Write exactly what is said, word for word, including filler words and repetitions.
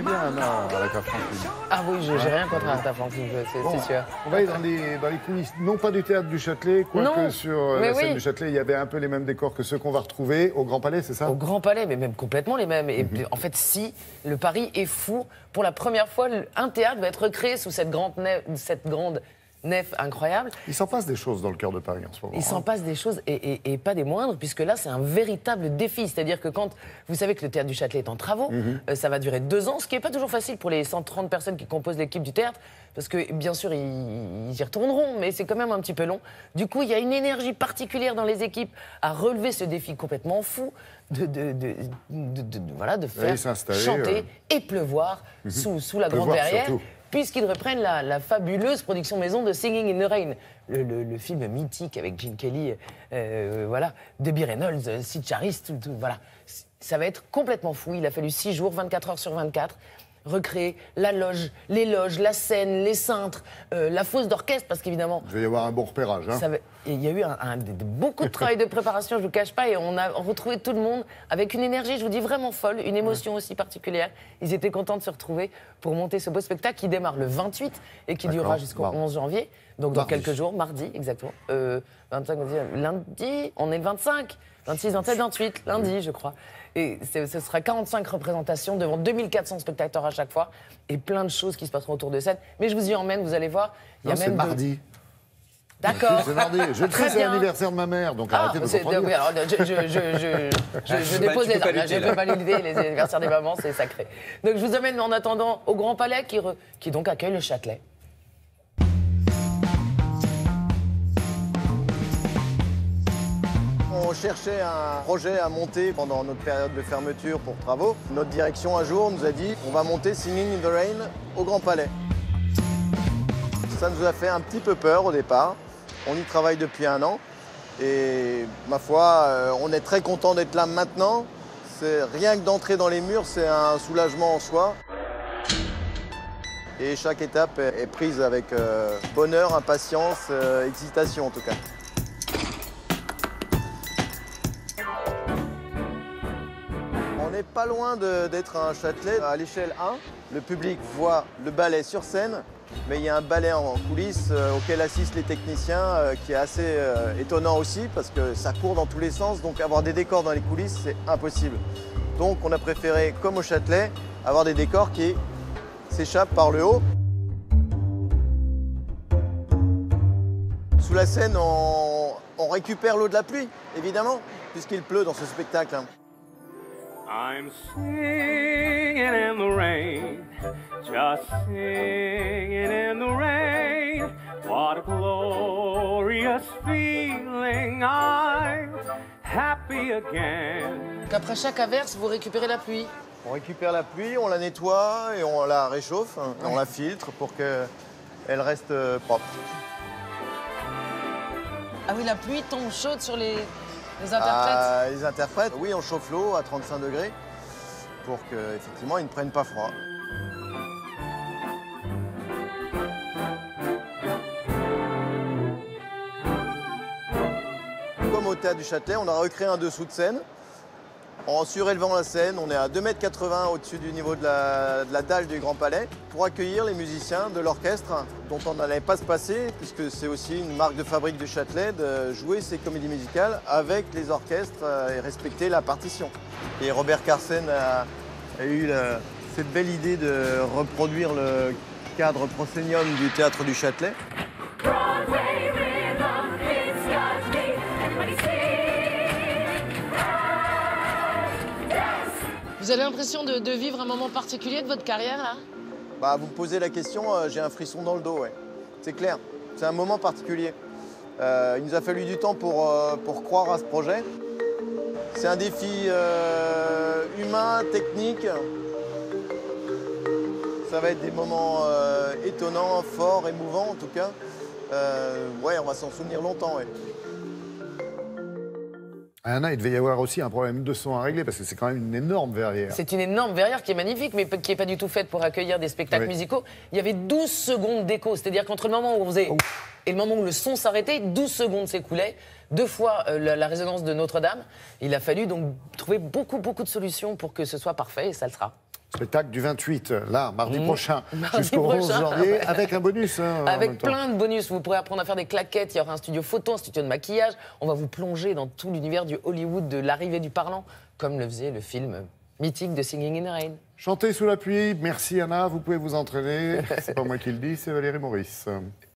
bien Anna, Aretha Franklin. Ah oui, je n'ai rien contre Aretha Franklin, c'est Bon, sûr. On va aller dans les, dans les coulisses, non pas du théâtre du Châtelet, quoique sur euh, mais la scène oui. du Châtelet, il y avait un peu les mêmes décors que ceux qu'on va retrouver au Grand Palais, c'est ça? Au Grand Palais, mais même complètement les mêmes. Et Mm-hmm. en fait, si le pari est fou, pour la première fois, un théâtre va être recréé sous cette grande nef, cette grande nef incroyable. Il s'en passe des choses dans le cœur de Paris en ce moment. Il s'en hein. passe des choses et, et, et pas des moindres, puisque là, c'est un véritable défi. C'est-à-dire que quand vous savez que le théâtre du Châtelet est en travaux, Mm-hmm. euh, ça va durer deux ans, ce qui n'est pas toujours facile pour les cent trente personnes qui composent l'équipe du théâtre, parce que bien sûr, ils, ils y retourneront, mais c'est quand même un petit peu long. Du coup, il y a une énergie particulière dans les équipes à relever ce défi complètement fou de, de, de, de, de- de- voilà, de faire Oui, s'installer, chanter euh. et pleuvoir sous, sous la grande Pleuvoir verrière. surtout. Puisqu'ils reprennent la, la fabuleuse production maison de Singing in the Rain, le, le- le film mythique avec Gene Kelly, euh, voilà, Debbie Reynolds, euh, Sid Charisse, tout, tout, voilà. C- Ça va être complètement fou. Il a fallu six jours, vingt-quatre heures sur vingt-quatre, recréer la loge, les loges, la scène, les cintres, euh, la fosse d'orchestre, parce qu'évidemment, Il va y avoir un bon repérage. Hein. ça va- il y a eu un, un- de- de- beaucoup de travail de préparation, je ne vous cache pas, et on a retrouvé tout le monde avec une énergie, je vous dis, vraiment folle, une émotion aussi particulière. Ils étaient contents de se retrouver pour monter ce beau spectacle qui démarre le vingt-huit et qui D'accord. durera jusqu'au Mardi. onze janvier, donc dans Mardi. quelques jours, mardi, exactement. Euh, vingt-cinq, lundi, on est le vingt-cinq, vingt-six, vingt-sept, vingt-huit, lundi, je crois. Et c'est- ce sera quarante-cinq représentations devant deux mille quatre cents spectateurs à chaque fois et plein de choses qui se passeront autour de scène. Mais je vous y emmène, vous allez voir. Il y a Non, c'est même de- mardi. D'accord. C'est mardi. Je le Très sais, c'est bien. l'anniversaire de ma mère, donc Ah, arrêtez de c'est- contredire. oui, alors, je, je, je, je, je, je Bah, dépose tu peux les pas armes. lutter, Je là. peux pas l'idée, les anniversaires des mamans, c'est sacré. Donc je vous emmène en attendant au Grand Palais qui, re- qui donc accueille le Châtelet. On cherchait un projet à monter pendant notre période de fermeture pour travaux. Notre direction un jour nous a dit on va monter Singing in the Rain au Grand Palais. Ça nous a fait un petit peu peur au départ. On y travaille depuis un an et ma foi, euh, on est très content d'être là maintenant. C'est rien que d'entrer dans les murs, c'est un soulagement en soi. Et chaque étape est est prise avec euh, bonheur, impatience, euh, excitation en tout cas. On n'est pas loin de- d'être un Châtelet à l'échelle un. Le public voit le ballet sur scène, mais il y a un ballet en coulisses euh, auquel assistent les techniciens euh, qui est assez euh, étonnant aussi parce que ça court dans tous les sens, donc avoir des décors dans les coulisses, c'est impossible. Donc on a préféré, comme au Châtelet, avoir des décors qui s'échappent par le haut. Sous la scène, on, on récupère l'eau de la pluie, évidemment, puisqu'il pleut dans ce spectacle. hein. I'm singing in the rain, just singing in the rain. What a glorious feeling, I'm happy again. Donc après chaque averse, vous récupérez la pluie. On récupère la pluie, on la nettoie et on la réchauffe, hein, on la filtre pour qu'elle reste euh, propre. Ah oui, la pluie tombe chaude sur les, les interprètes. Ah, les interprètes, oui, on chauffe l'eau à trente-cinq degrés pour qu'effectivement ils ne prennent pas froid. Comme au théâtre du Châtelet, on a recréé un dessous de scène. En surélevant la scène, on est à deux mètres quatre-vingts au-dessus du niveau de la, de la dalle du Grand Palais pour accueillir les musiciens de l'orchestre dont on n'allait pas se passer puisque c'est aussi une marque de fabrique du Châtelet de jouer ces comédies musicales avec les orchestres euh, et respecter la partition. Et Robert Carsen a, a eu la- cette belle idée de reproduire le cadre proscenium du théâtre du Châtelet. Broadway rhythm, it's got me. Everybody sing, dance. Vous avez l'impression de, de vivre un moment particulier de votre carrière, là? Bah, vous me posez la question, euh, j'ai un frisson dans le dos, ouais. C'est clair, c'est un moment particulier. Euh, il nous a fallu du temps pour, euh, pour croire à ce projet. C'est un défi euh, humain, technique. Ça va être des moments euh, étonnants, forts, émouvants en tout cas. Euh, ouais, on va s'en souvenir longtemps, ouais. Anna, il devait y avoir aussi un problème de son à régler parce que c'est quand même une énorme verrière. C'est une énorme verrière qui est magnifique, mais qui n'est pas du tout faite pour accueillir des spectacles Oui. musicaux. Il y avait douze secondes d'écho, c'est-à-dire qu'entre le moment où on faisait et le moment où le son s'arrêtait, douze secondes s'écoulaient. Deux fois euh, la, la résonance de Notre-Dame. Il a fallu donc trouver beaucoup, beaucoup de solutions pour que ce soit parfait, et ça le sera. Spectacle du vingt-huit, là, mardi Mmh. prochain, Mardi jusqu'au onze prochain, janvier, ouais. avec un bonus. Hein, en Avec même temps. plein de bonus, vous pourrez apprendre à faire des claquettes, il y aura un studio photo, un studio de maquillage. On va vous plonger dans tout l'univers du Hollywood, de l'arrivée du parlant, comme le faisait le film mythique de Singing in the Rain. Chantez sous la pluie, merci Anna, vous pouvez vous entraîner. C'est pas moi qui le dis, c'est Valérie Maurice.